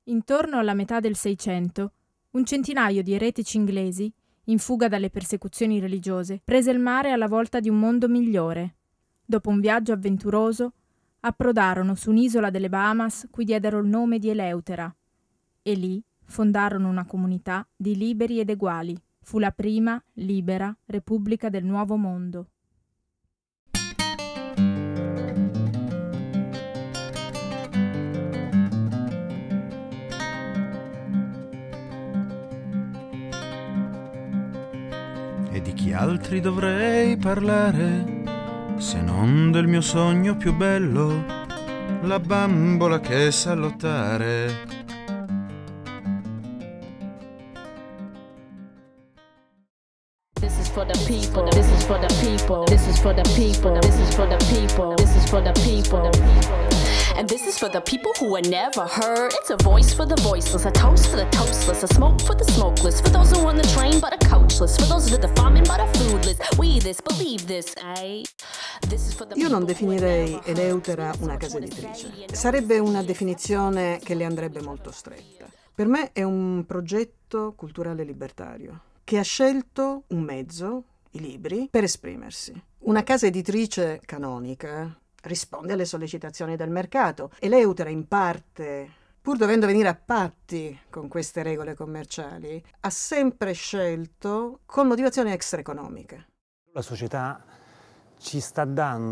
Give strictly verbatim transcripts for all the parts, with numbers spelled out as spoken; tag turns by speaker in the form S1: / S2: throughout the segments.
S1: Intorno alla metà del Seicento, un centinaio di eretici inglesi, in fuga dalle persecuzioni religiose, prese il mare alla volta di un mondo migliore. Dopo un viaggio avventuroso, approdarono su un'isola delle Bahamas cui diedero il nome di Eleutera, e lì fondarono una comunità di liberi ed eguali. Fu la prima libera Repubblica del Nuovo Mondo.
S2: E di chi altri dovrei parlare se non del mio sogno più bello, la bambola che sa lottare.
S3: This is for the people, this is for the people, this is for the people, this is for the people, this is for the people. And this is for the people who were never heard. It's a voice for the voiceless, a toast for the toastless, a smoke for the smokeless, for those who on the train but are coachless, for those who did the farming but are foodless. We this, believe this, eh? This is for the
S4: Io non definirei Eleutera una casa editrice. Sarebbe una definizione che le andrebbe molto stretta. Per me è un progetto culturale libertario che ha scelto un mezzo, i libri, per esprimersi. Una casa editrice canonica risponde alle sollecitazioni del mercato. Eleutera, in parte, pur dovendo venire a patti con queste regole commerciali, ha sempre scelto con motivazioni extraeconomiche.
S5: La società ci sta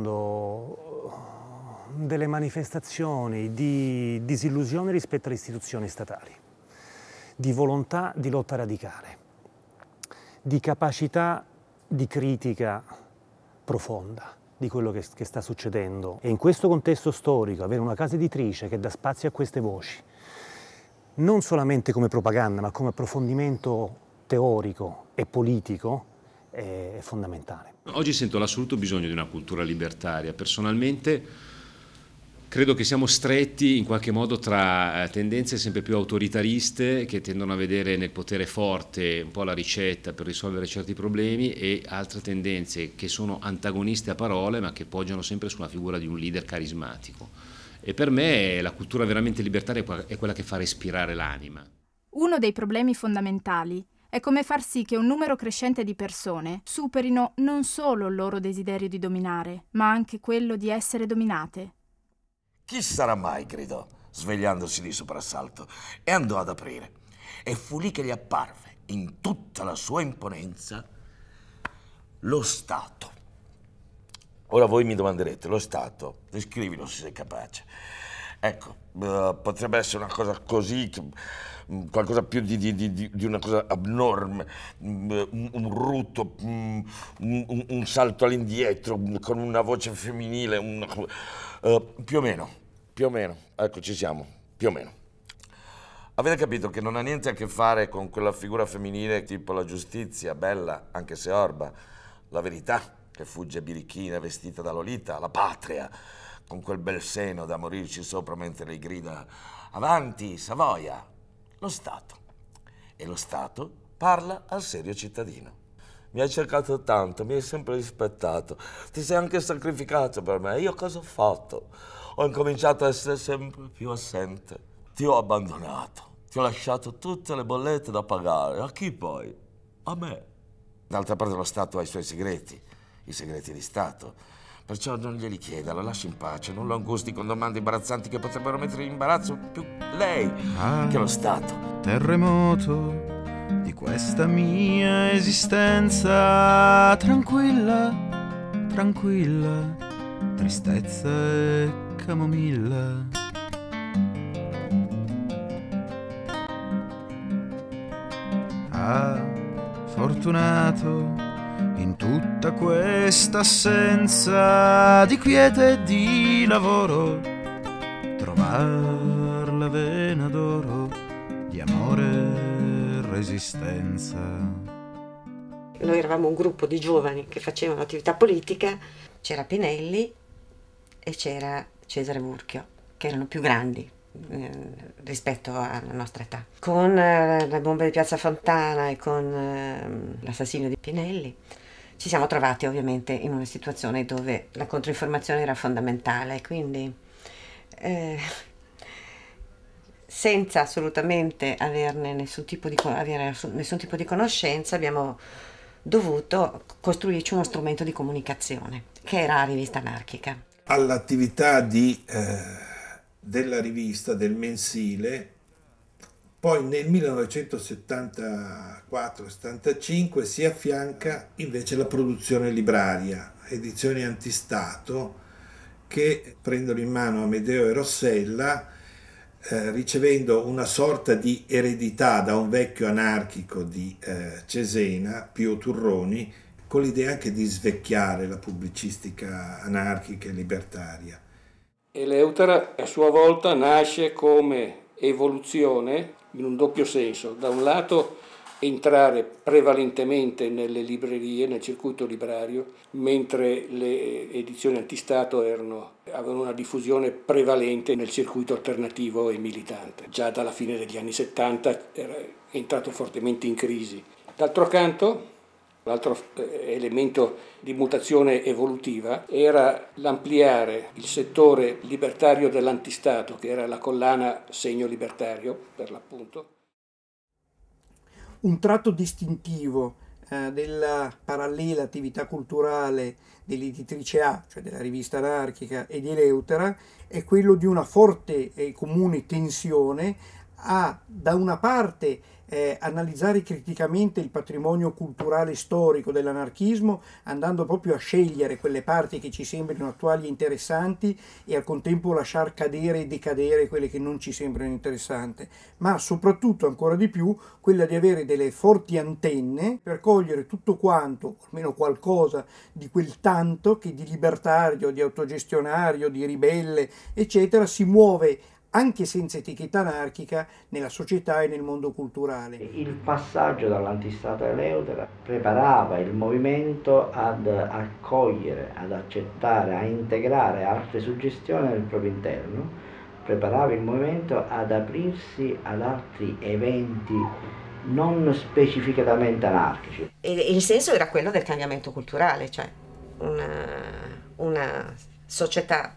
S5: dando delle manifestazioni di disillusione rispetto alle istituzioni statali, di volontà di lotta radicale, di capacità di critica profonda di quello che, che sta succedendo. E in questo contesto storico avere una casa editrice che dà spazio a queste voci, non solamente come propaganda, ma come approfondimento teorico e politico, è, è fondamentale.
S6: Oggi sento l'assoluto bisogno di una cultura libertaria. Personalmente credo che siamo stretti in qualche modo tra tendenze sempre più autoritariste che tendono a vedere nel potere forte un po' la ricetta per risolvere certi problemi e altre tendenze che sono antagoniste a parole ma che poggiano sempre sulla figura di un leader carismatico. E per me la cultura veramente libertaria è quella che fa respirare l'anima.
S1: Uno dei problemi fondamentali è come far sì che un numero crescente di persone superino non solo il loro desiderio di dominare, ma anche quello di essere dominate.
S7: Chi sarà mai? Gridò, svegliandosi di soprassalto, e andò ad aprire. E fu lì che gli apparve, in tutta la sua imponenza, lo Stato. Ora voi mi domanderete, lo Stato, descrivilo se sei capace. Ecco, uh, potrebbe essere una cosa così, um, qualcosa più di, di, di, di una cosa abnorme, um, un, un rutto, um, un, un salto all'indietro, um, con una voce femminile, un, uh, più o meno, più o meno, ecco ci siamo, più o meno. Avete capito che non ha niente a che fare con quella figura femminile tipo la giustizia, bella, anche se orba, la verità, che fugge birichina vestita da Lolita, la patria, con quel bel seno da morirci sopra mentre lei grida «Avanti, Savoia!» Lo Stato. E lo Stato parla al serio cittadino. Mi hai cercato tanto, mi hai sempre rispettato, ti sei anche sacrificato per me. Io cosa ho fatto? Ho incominciato a essere sempre più assente. Ti ho abbandonato, ti ho lasciato tutte le bollette da pagare. A chi poi? A me. D'altra parte lo Stato ha i suoi segreti, i segreti di Stato. Perciò non glieli chieda, lo lasci in pace, non lo angusti con domande imbarazzanti che potrebbero mettere in imbarazzo più lei ah, che lo Stato.
S2: Terremoto di questa mia esistenza, tranquilla, tranquilla, tristezza e camomilla. Ah, fortunato in tutta questa assenza di quiete e di lavoro, trovar la vena d'oro di amore e resistenza.
S8: Noi eravamo un gruppo di giovani che facevano attività politica, c'era Pinelli e c'era Cesare Vurchio, che erano più grandi eh, rispetto alla nostra età. Con eh, le bombe di Piazza Fontana e con eh, l'assassinio di Pinelli ci siamo trovati ovviamente in una situazione dove la controinformazione era fondamentale, quindi eh, senza assolutamente averne nessun tipo di, avere nessun tipo di conoscenza, abbiamo dovuto costruirci uno strumento di comunicazione, che era la rivista anarchica.
S9: All'attività di, eh, della rivista, del mensile, poi nel millenovecentosettantaquattro settantacinque si affianca invece la produzione libraria, Edizioni Antistato, che prendono in mano Amedeo e Rossella, eh, ricevendo una sorta di eredità da un vecchio anarchico di eh, Cesena, Pio Turroni, con l'idea anche di svecchiare la pubblicistica anarchica e libertaria.
S10: Eleutera a sua volta nasce come evoluzione in un doppio senso: da un lato entrare prevalentemente nelle librerie, nel circuito librario, mentre le edizioni Antistato erano, avevano una diffusione prevalente nel circuito alternativo e militante. Già dalla fine degli anni settanta era entrato fortemente in crisi. D'altro canto, l'altro elemento di mutazione evolutiva era l'ampliare il settore libertario dell'Antistato, che era la collana Segno Libertario, per l'appunto.
S11: Un tratto distintivo eh, della parallela attività culturale dell'editrice A, cioè della rivista anarchica, e di Eleutera, è quello di una forte e comune tensione a, da una parte, Eh, analizzare criticamente il patrimonio culturale storico dell'anarchismo, andando proprio a scegliere quelle parti che ci sembrano attuali e interessanti e al contempo lasciar cadere e decadere quelle che non ci sembrano interessanti, ma soprattutto ancora di più quella di avere delle forti antenne per cogliere tutto quanto, almeno qualcosa di quel tanto che di libertario, di autogestionario, di ribelle, eccetera, si muove anche senza etichetta anarchica, nella società e nel mondo culturale.
S12: Il passaggio dall'Antistato a Eleutera preparava il movimento ad accogliere, ad accettare, a integrare altre suggestioni nel proprio interno, preparava il movimento ad aprirsi ad altri eventi non specificatamente anarchici.
S8: E il senso era quello del cambiamento culturale, cioè una, una società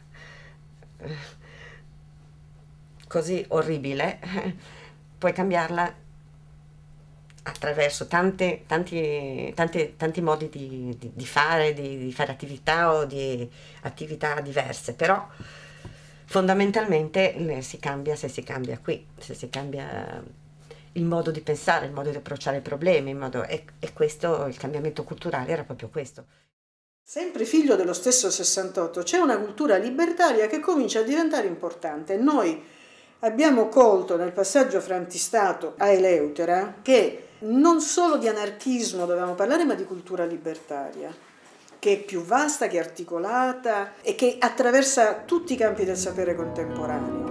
S8: così orribile, puoi cambiarla attraverso tante, tanti, tanti, tanti modi di, di, di fare, di, di fare attività o di attività diverse, però fondamentalmente si cambia se si cambia qui, se si cambia il modo di pensare, il modo di approcciare i problemi, il modo, e, e questo, il cambiamento culturale era proprio questo.
S4: Sempre figlio dello stesso sessantotto, c'è una cultura libertaria che comincia a diventare importante. Noi abbiamo colto nel passaggio fra Antistato a Eleutera che non solo di anarchismo dovevamo parlare, ma di cultura libertaria, che è più vasta, che è articolata e che attraversa tutti i campi del sapere contemporaneo.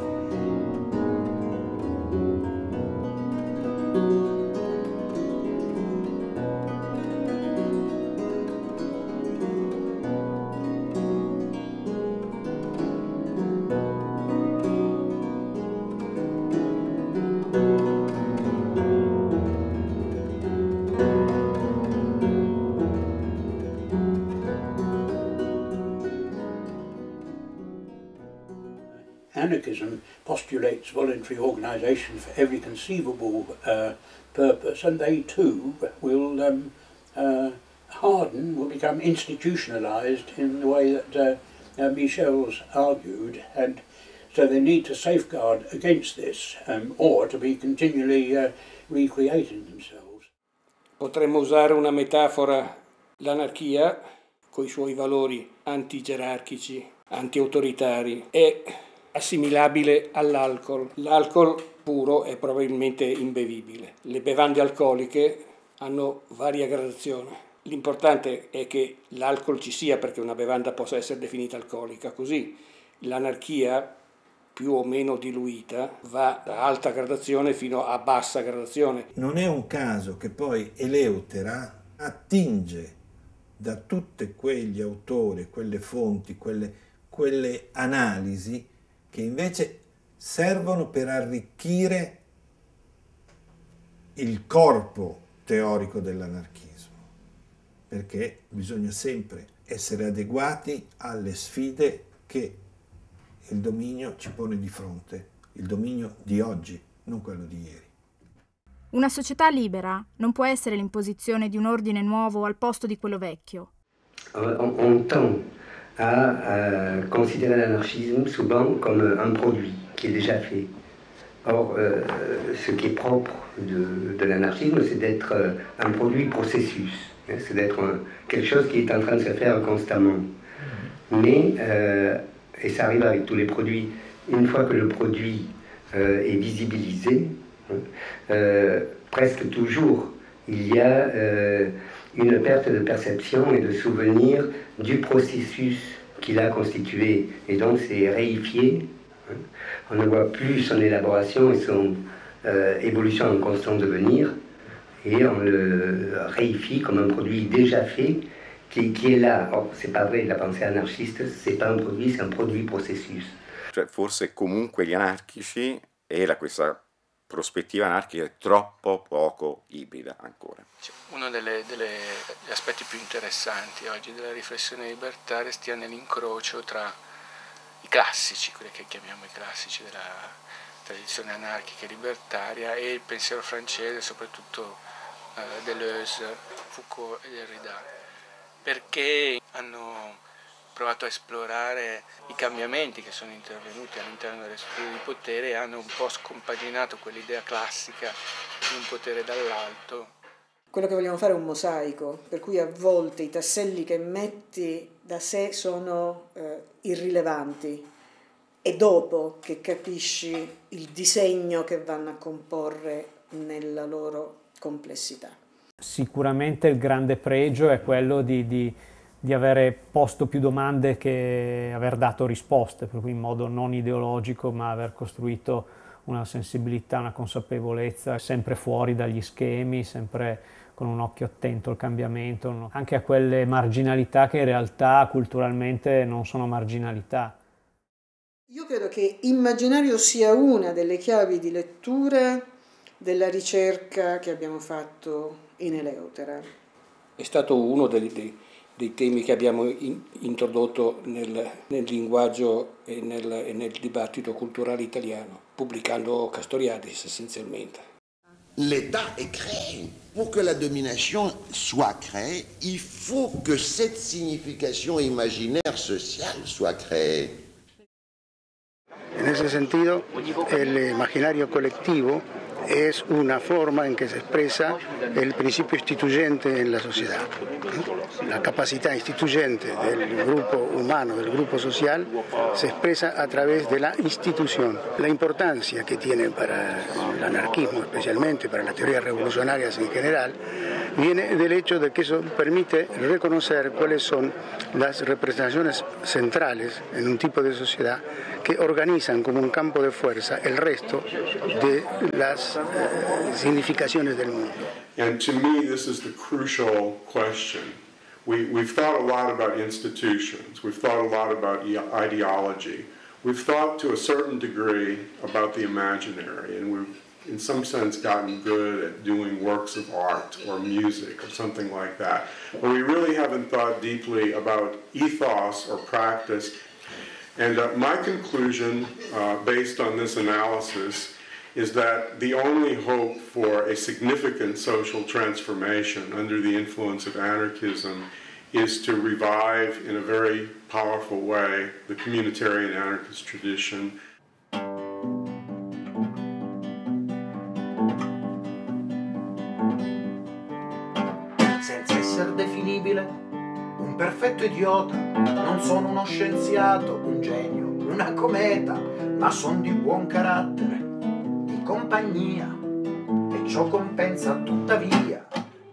S13: Anarchism postulates voluntary organisation for every conceivable uh, purpose, and they too will um, uh, harden, will become institutionalised in the way that uh, uh, Michel's argued, and so they need to safeguard against this, um, or to be continually uh, recreating themselves.
S10: Potremmo usare una metafora: l'anarchia, coi suoi valori antigerarchici, anti-autoritari, è assimilabile all'alcol. L'alcol puro è probabilmente imbevibile. Le bevande alcoliche hanno varia gradazione. L'importante è che l'alcol ci sia perché una bevanda possa essere definita alcolica. Così l'anarchia, più o meno diluita, va da alta gradazione fino a bassa gradazione.
S9: Non è un caso che poi Eleutera attinge da tutti quegli autori, quelle fonti, quelle, quelle analisi che invece servono per arricchire il corpo teorico dell'anarchismo, perché bisogna sempre essere adeguati alle sfide che il dominio ci pone di fronte il dominio di oggi, non quello di ieri.
S1: Una società libera non può essere l'imposizione di un ordine nuovo al posto di quello vecchio.
S14: On, on tend à euh, considérer l'anarchisme souvent comme un produit qui est déjà fait. Or, euh, ce qui est propre de, de l'anarchisme, c'est d'être euh, un produit processus, hein, c'est d'être un, quelque chose qui est en train de se faire constamment. Mais, euh, et ça arrive avec tous les produits, une fois que le produit euh, est visibilisé, hein, euh, presque toujours il y a euh, une perte de perception et de souvenir du processus qu'il a constitué, et donc c'est réifié. On ne voit plus son élaboration et son euh, évolution en constant devenir, et on le réifie comme un produit déjà fait qui, qui est là. Or, c'est pas vrai, la pensée anarchiste, c'est pas un produit, c'est un produit processus.
S15: Cioè, forse comunque gli anarchici e la, questa prospettiva anarchica è troppo poco ibrida ancora.
S10: Uno delle, delle, degli aspetti più interessanti oggi della riflessione libertaria stia nell'incrocio tra i classici, quelli che chiamiamo i classici della tradizione anarchica e libertaria, e il pensiero francese, soprattutto eh, Deleuze, Foucault e Derrida, perché hanno provato a esplorare i cambiamenti che sono intervenuti all'interno delle strutture di potere e hanno un po' scompaginato quell'idea classica di un potere dall'alto.
S4: Quello che vogliamo fare è un mosaico, per cui a volte i tasselli che metti da sé sono eh, irrilevanti, e dopo che capisci il disegno che vanno a comporre nella loro complessità.
S5: Sicuramente il grande pregio è quello di, di, di avere posto più domande che aver dato risposte, per cui in modo non ideologico, ma aver costruito una sensibilità, una consapevolezza sempre fuori dagli schemi, sempre con un occhio attento al cambiamento, no? Anche a quelle marginalità che in realtà culturalmente non sono marginalità.
S4: Io credo che immaginario sia una delle chiavi di lettura della ricerca che abbiamo fatto in Eleutera.
S10: È stato uno dei, dei, dei temi che abbiamo in, introdotto nel, nel linguaggio e nel, e nel dibattito culturale italiano, pubblicando Castoriadis essenzialmente.
S7: L'État est créé. Pour que la domination soit créée, il faut que cette signification imaginaire sociale soit créée.
S16: En ese sentido, el imaginario colectivo es una forma en que se expresa el principio instituyente en la sociedad. La capacidad instituyente del grupo humano, del grupo social, se expresa a través de la institución. La importancia que tiene para el anarquismo, especialmente para las teorías revolucionarias en general, viene del hecho de que eso permite reconocer cuáles son las representaciones centrales en un tipo de sociedad que organizan como un campo de fuerza el resto de las uh, significaciones del mundo.
S17: And to me, this is the crucial question. We, we've thought a lot about institutions. We've thought a lot about ideology. We've thought to a certain degree about the imaginary, and we've in some sense gotten good at doing works of art or music or something like that. But we really haven't thought deeply about ethos or practice. And uh, my conclusion, uh, based on this analysis, is that the only hope for a significant social transformation under the influence of anarchism is to revive in a very powerful way the communitarian anarchist tradition.
S18: Senza essere definibile, un perfetto idiota, non sono uno scienziato, un genio, una cometa, ma son di buon carattere, di compagnia, e ciò compensa tuttavia.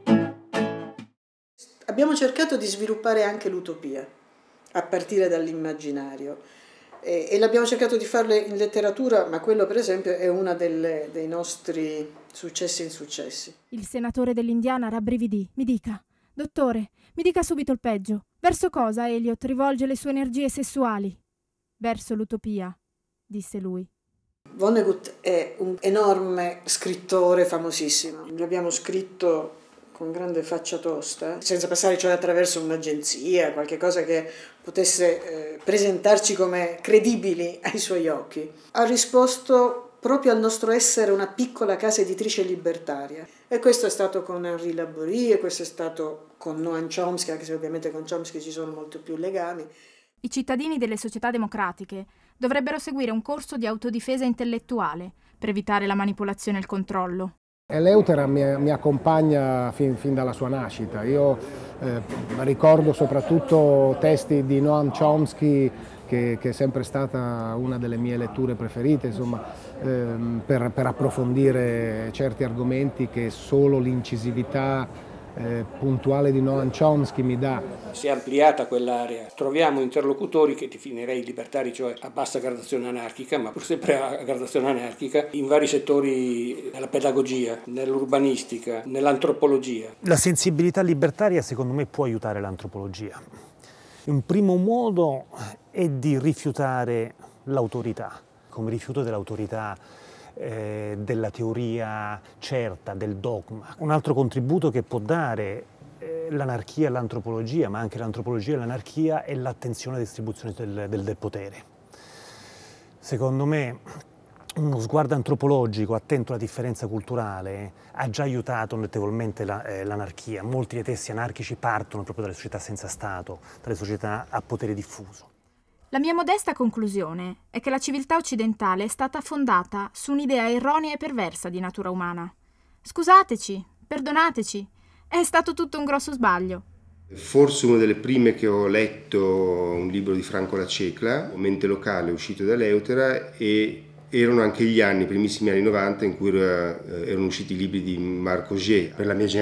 S4: Abbiamo cercato di sviluppare anche l'utopia, a partire dall'immaginario, e, e l'abbiamo cercato di farlo in letteratura, ma quello per esempio è uno dei nostri successi e insuccessi.
S1: Il senatore dell'Indiana rabbrividì. Mi dica, dottore, mi dica subito il peggio. Verso cosa Eliot rivolge le sue energie sessuali? Verso l'utopia, disse lui.
S4: Vonnegut è un enorme scrittore famosissimo. L'abbiamo scritto con grande faccia tosta, senza passare cioè attraverso un'agenzia, qualche cosa che potesse eh, presentarci come credibili ai suoi occhi, ha risposto proprio al nostro essere una piccola casa editrice libertaria. E questo è stato con Henri Laborie, e questo è stato con Noam Chomsky, anche se ovviamente con Chomsky ci sono molto più legami.
S1: I cittadini delle società democratiche dovrebbero seguire un corso di autodifesa intellettuale per evitare la manipolazione e il controllo.
S19: Eleutera mi, mi accompagna fin, fin dalla sua nascita. Io eh, ricordo soprattutto testi di Noam Chomsky, che, che è sempre stata una delle mie letture preferite, insomma, ehm, per, per approfondire certi argomenti che solo l'incisività Eh, puntuale di Noam Chomsky mi dà.
S10: Si è ampliata quell'area, troviamo interlocutori che definirei libertari, cioè a bassa gradazione anarchica, ma pur sempre a gradazione anarchica, in vari settori della pedagogia, nell'urbanistica, nell'antropologia.
S5: La sensibilità libertaria secondo me può aiutare l'antropologia. Un primo modo è di rifiutare l'autorità, come rifiuto dell'autorità Eh, della teoria certa, del dogma. Un altro contributo che può dare eh, l'anarchia e l'antropologia, ma anche l'antropologia e l'anarchia, è l'attenzione alla distribuzione del, del, del potere. Secondo me uno sguardo antropologico attento alla differenza culturale ha già aiutato notevolmente la, eh, l'anarchia. Molti dei testi anarchici partono proprio dalle società senza Stato, dalle società a potere diffuso.
S1: La mia modesta conclusione è che la civiltà occidentale è stata fondata su un'idea erronea e perversa di natura umana. Scusateci, perdonateci, è stato tutto un grosso sbaglio.
S20: Forse una delle prime che ho letto un libro di Franco La Cecla, Mente locale, uscito da Eleutera, e erano anche gli anni, i primissimi anni novanta, in cui era, erano usciti i libri di Marc Auger. Per la mia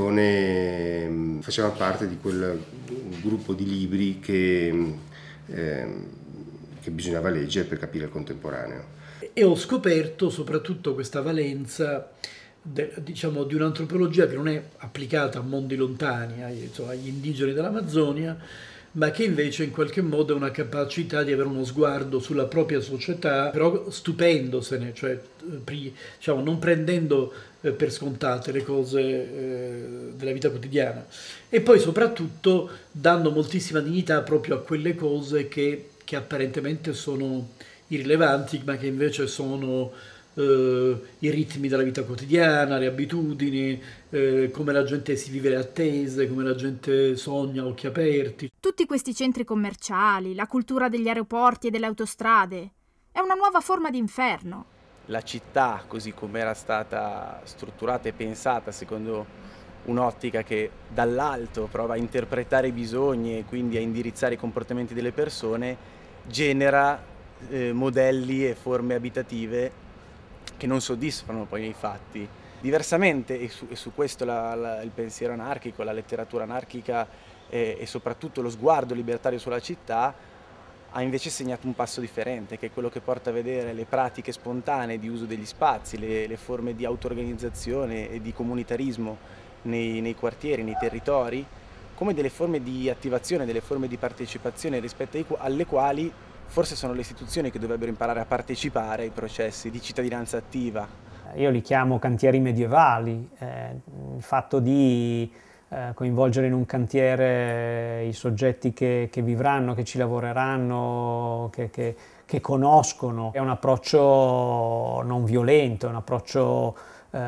S20: generazione faceva parte di quel gruppo di libri che Eh, che bisognava leggere per capire il contemporaneo.
S11: E ho scoperto soprattutto questa valenza de, diciamo, di un'antropologia che non è applicata a mondi lontani, ai, insomma, agli indigeni dell'Amazzonia, ma che invece in qualche modo è una capacità di avere uno sguardo sulla propria società, però stupendosene, cioè diciamo, non prendendo eh, per scontate le cose eh, della vita quotidiana, e poi soprattutto dando moltissima dignità proprio a quelle cose che, che apparentemente sono irrilevanti, ma che invece sono eh, i ritmi della vita quotidiana, le abitudini, eh, come la gente si vive le attese, come la gente sogna a occhi aperti.
S1: Tutti questi centri commerciali, la cultura degli aeroporti e delle autostrade, è una nuova forma di inferno.
S21: La città, così come era stata strutturata e pensata secondo un'ottica che dall'alto prova a interpretare i bisogni e quindi a indirizzare i comportamenti delle persone, genera eh, modelli e forme abitative che non soddisfano poi nei fatti. Diversamente, e su, e su questo la, la, il pensiero anarchico, la letteratura anarchica e, e soprattutto lo sguardo libertario sulla città ha invece segnato un passo differente, che è quello che porta a vedere le pratiche spontanee di uso degli spazi, le, le forme di auto-organizzazione e di comunitarismo nei, nei quartieri, nei territori, come delle forme di attivazione, delle forme di partecipazione rispetto ai, alle quali forse sono le istituzioni che dovrebbero imparare a partecipare ai processi di cittadinanza attiva.
S22: Io li chiamo cantieri medievali, eh, il fatto di eh, coinvolgere in un cantiere i soggetti che, che vivranno, che ci lavoreranno, che, che, che conoscono. È un approccio non violento, è un approccio eh,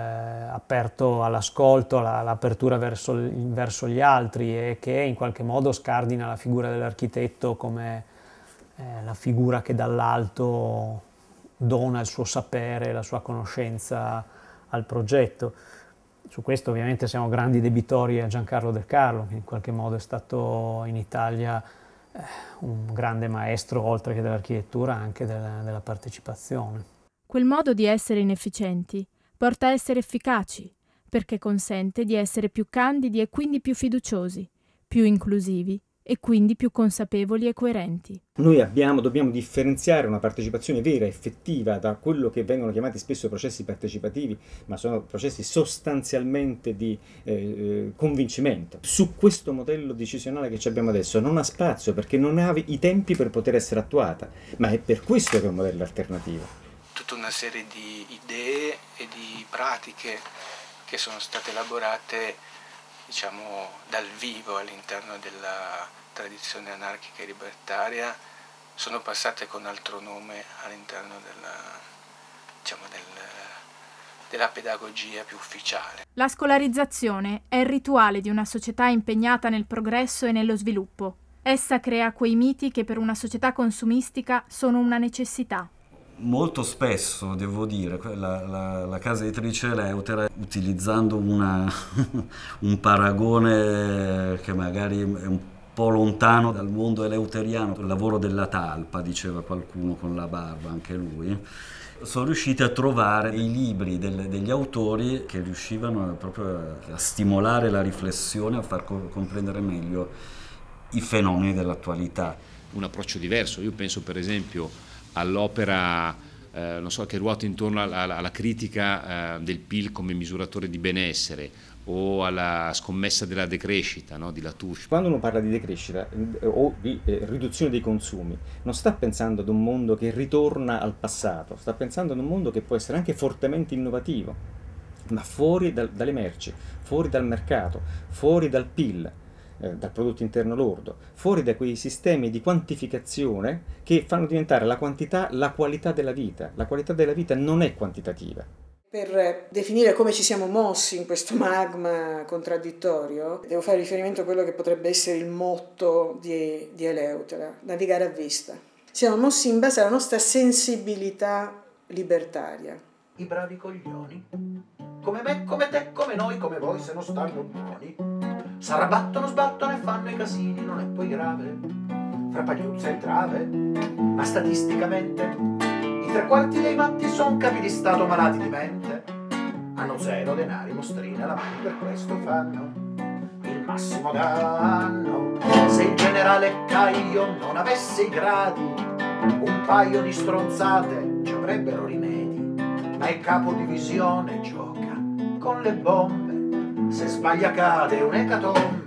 S22: aperto all'ascolto, all'apertura verso, verso gli altri, e che in qualche modo scardina la figura dell'architetto come eh, la figura che dall'alto dona il suo sapere, la sua conoscenza al progetto. Su questo ovviamente siamo grandi debitori a Giancarlo De Carlo, che in qualche modo è stato in Italia eh, un grande maestro, oltre che dell'architettura, anche della, della partecipazione.
S1: Quel modo di essere inefficienti porta a essere efficaci, perché consente di essere più candidi e quindi più fiduciosi, più inclusivi e quindi più consapevoli e coerenti.
S23: Noi abbiamo, dobbiamo differenziare una partecipazione vera, effettiva, da quello che vengono chiamati spesso processi partecipativi, ma sono processi sostanzialmente di eh, convincimento. Su questo modello decisionale che abbiamo adesso non ha spazio, perché non ha i tempi per poter essere attuata, ma è per questo che è un modello alternativo.
S24: Tutta una serie di idee e di pratiche
S2: che sono state elaborate, diciamo, dal vivo all'interno della tradizione anarchica e libertaria sono passate con altro nome all'interno della, diciamo, del, della pedagogia più ufficiale.
S1: La scolarizzazione è il rituale di una società impegnata nel progresso e nello sviluppo. Essa crea quei miti che per una società consumistica sono una necessità.
S3: Molto spesso, devo dire, la, la, la casa editrice Eleutera, utilizzando una, un paragone che magari è un po' lontano dal mondo eleuteriano, il lavoro della talpa, diceva qualcuno con la barba, anche lui, sono riusciti a trovare i libri del, degli autori che riuscivano proprio a stimolare la riflessione, a far co- comprendere meglio i fenomeni dell'attualità.
S6: Un approccio diverso, io penso per esempio all'opera eh, non so, che ruota intorno alla, alla critica eh, del P I L come misuratore di benessere o alla scommessa della decrescita, no, di Latouche.
S23: Quando uno parla di decrescita eh, o di eh, riduzione dei consumi, non sta pensando ad un mondo che ritorna al passato, sta pensando ad un mondo che può essere anche fortemente innovativo, ma fuori dal, dalle merci, fuori dal mercato, fuori dal P I L, dal prodotto interno lordo, fuori da quei sistemi di quantificazione che fanno diventare la quantità la qualità della vita. La qualità della vita non è quantitativa.
S4: Per definire come ci siamo mossi in questo magma contraddittorio, devo fare riferimento a quello che potrebbe essere il motto di, di Eleutera, navigare a vista. Siamo mossi in base alla nostra sensibilità libertaria.
S18: I bravi coglioni, come me, come te, come noi, come voi, se non stanno buoni, s'arrabattono, sbattono e fanno i casini, non è poi grave, fra pagliuzza e trave, ma statisticamente i tre quarti dei matti son capi di stato malati di mente, hanno zero denari, mostrine alla mano, per questo fanno il massimo danno. Se il generale Caio non avesse i gradi, un paio di stronzate ci avrebbero rimedi, ma il capo divisione gioca con le bombe, se sbaglia cade un'ecatombe.